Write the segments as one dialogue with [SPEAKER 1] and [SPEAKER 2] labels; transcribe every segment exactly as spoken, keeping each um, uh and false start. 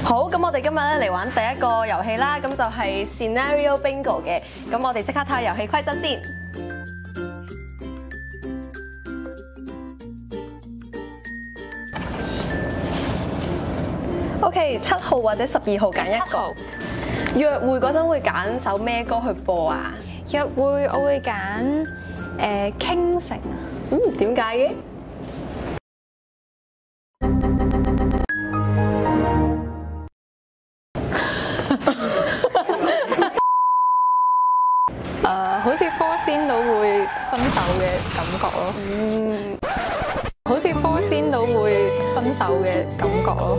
[SPEAKER 1] 好，咁我哋今日咧嚟玩第一個遊戲啦，咁就係 Scenario Bingo 嘅。咁我哋即刻睇下遊戲規則先。OK， 七號或者十二號揀一個。約會嗰陣會揀首咩歌去播啊？
[SPEAKER 2] 約會我會揀誒傾城啊。
[SPEAKER 1] 嗯，點解嘅？
[SPEAKER 2] 誒，好似科先到會分手嘅感覺咯。嗯，好似科先到會分手嘅感覺咯。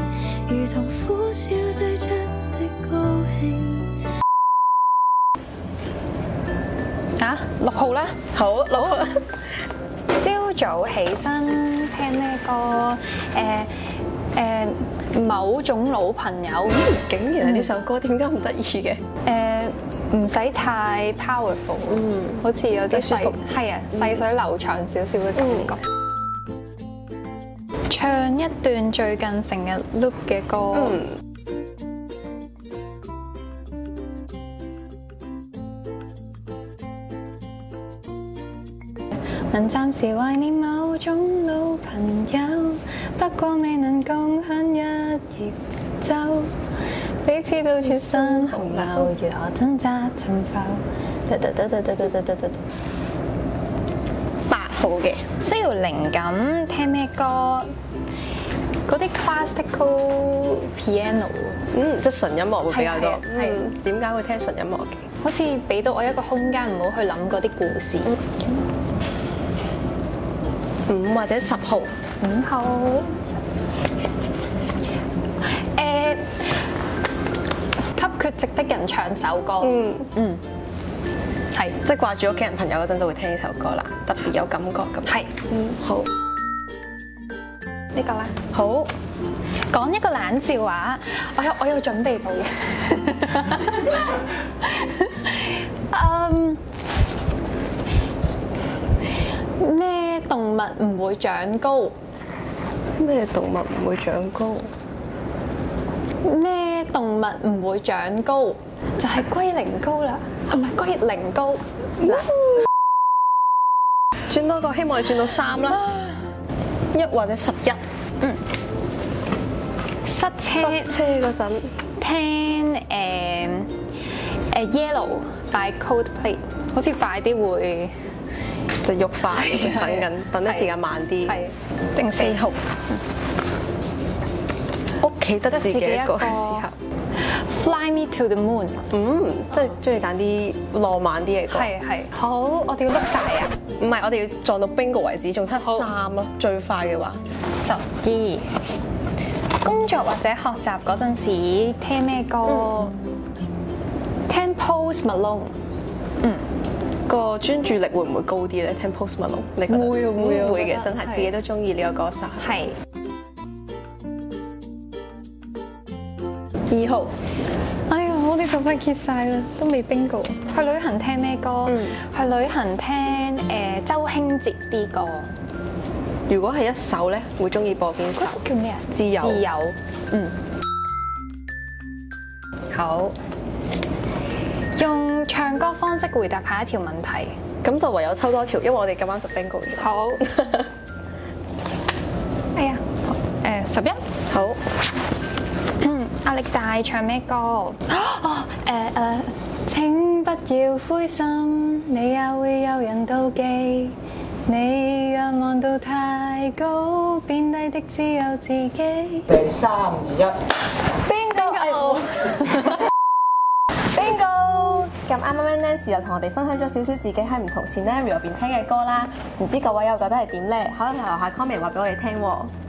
[SPEAKER 2] 啊，六號啦，
[SPEAKER 1] 好，六號。
[SPEAKER 2] 朝早起身聽咩歌？誒誒，某種老朋友。
[SPEAKER 1] 竟然係呢首歌，點解唔得意嘅？
[SPEAKER 2] 誒，唔使太 powerful，嗯，好似有啲細，係啊，細水流長少少嘅感覺。唱一段最近成日 loop 嘅歌。能暫時懷念某種老朋友，不過未能共享一葉舟，彼此都處身洪流，如何掙扎沉浮？
[SPEAKER 1] 八號嘅
[SPEAKER 2] 需要靈感，聽咩歌？嗰啲 classical piano，
[SPEAKER 1] 嗯，即係純音樂會比較多。
[SPEAKER 2] 係
[SPEAKER 1] 點解會聽純音樂嘅？
[SPEAKER 2] 好似俾到我一個空間，唔好去諗嗰啲故事。
[SPEAKER 1] 五或者十號，
[SPEAKER 2] 五號。誒，給缺席的人唱首歌。嗯嗯，係，
[SPEAKER 1] 即係掛住屋企人朋友嗰陣就會聽呢首歌啦，特別有感覺咁。
[SPEAKER 2] 係，
[SPEAKER 1] 嗯，好。
[SPEAKER 2] 呢個啦。
[SPEAKER 1] 好，
[SPEAKER 2] 講一個冷笑話，我有我有準備到嘅。嗯。咩動物唔會長高？
[SPEAKER 1] 咩動物唔會長高？
[SPEAKER 2] 咩動物唔會長高？就係龜苓膏啦，啊唔係龜苓膏。嗱，
[SPEAKER 1] 轉多個，希望你轉到三啦。一或者十一。
[SPEAKER 2] 嗯。塞車。
[SPEAKER 1] 塞車嗰陣
[SPEAKER 2] 聽誒誒 Yellow by Coldplay， 好似快啲會。
[SPEAKER 1] 就喐快，等緊，等得時間慢啲。係定四號。屋企得自己一個嘅時候。
[SPEAKER 2] Fly me to the moon。
[SPEAKER 1] 嗯，即係中意揀啲浪漫啲嘅歌。
[SPEAKER 2] 係係。好，我哋要碌晒啊！
[SPEAKER 1] 唔係，我哋要撞到 bingo 為止，仲七三咯，最快嘅話。
[SPEAKER 2] 十二。工作或者學習嗰陣時聽咩歌？聽 Post Malone。嗯。
[SPEAKER 1] 個專注力會唔會高啲咧？聽 Post Malone，你覺得？
[SPEAKER 2] 會啊會啊，
[SPEAKER 1] 會嘅，真係自己都中意呢個歌手。
[SPEAKER 2] 係。
[SPEAKER 1] 二號。
[SPEAKER 2] 哎呀，我哋就快揭晒啦，都未 bingo。去旅行聽咩歌？嗯、去旅行聽誒周興哲啲歌。
[SPEAKER 1] 如果係一首咧，會中意播邊首？
[SPEAKER 2] 嗰首叫咩啊？
[SPEAKER 1] 自由。
[SPEAKER 2] 自由。嗯。好。用唱歌方式回答下一條問題，
[SPEAKER 1] 咁就唯有抽多條，因為我哋咁啱就 bingo 咗。
[SPEAKER 2] 好。哎呀，誒十一。好。嗯，壓力大唱咩歌？哦，誒誒，請不要灰心，你也會有人妒忌。你若望到太高，變低的只有自己。
[SPEAKER 3] 嚟三二一。
[SPEAKER 1] 邊個？咁啱啱 Nancy 又同我哋分享咗少少自己喺唔同 scenario 入邊聽嘅歌啦，唔知各位又覺得係點咧？可以留下 comment 話俾我哋聽喎。